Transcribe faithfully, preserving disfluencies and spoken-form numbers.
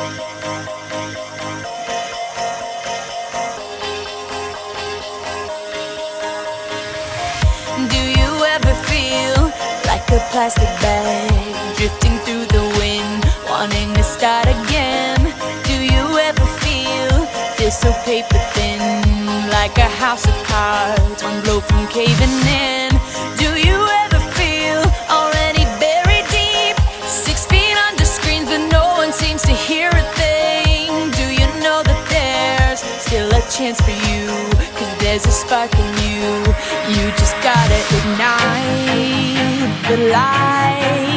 Do you ever feel like a plastic bag drifting through the wind, wanting to start again? Do you ever feel, feel so paper thin, like a house of cards, one blow from caving in? Do you ever feel already buried deep, six feet under screens but no one seems to hear a thing? Do you know that there's still a chance for you, 'cause there's a spark in you? You just gotta ignite the light.